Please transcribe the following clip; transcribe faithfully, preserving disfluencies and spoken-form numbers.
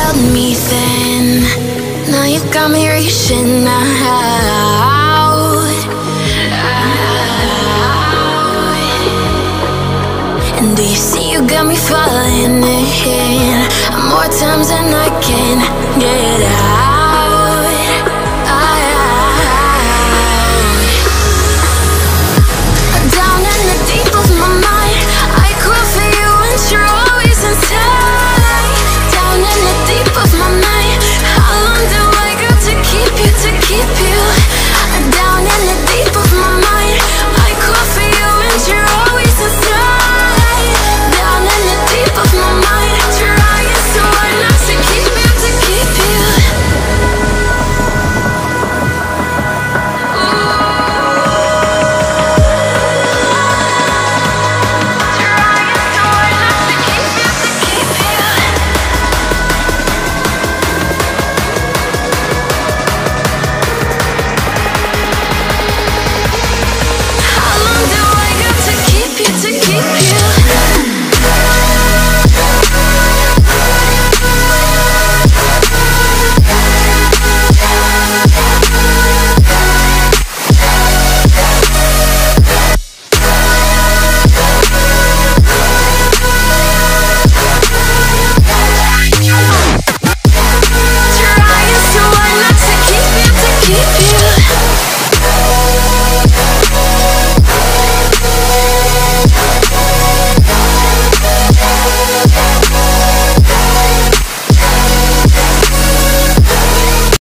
held me then, now you got me reaching out. And do you see you got me falling in more times than I can get out?